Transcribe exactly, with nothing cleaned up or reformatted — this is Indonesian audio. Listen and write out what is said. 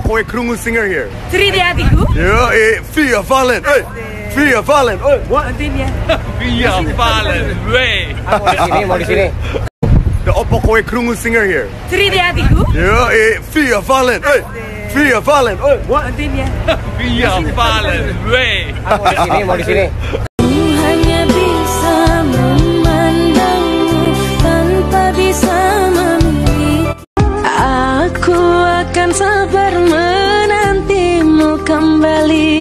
pokoknya kerungu singer here. Cerita di hatiku. Ya, eh, via Vallen, eh, via Vallen, eh, what? Nantinya. Via Vallen, wey. Mau di sini, mau di sini. The pokoknya kerungu singer here. Cerita di hatiku. Ya, eh, via Vallen, eh, via Vallen, eh, what? Nantinya. Via Vallen, wey. Mau di sini, mau di sini. Hanya bisa memandangmu tanpa bisa memilih. Aku akan sabar menantimu kembali.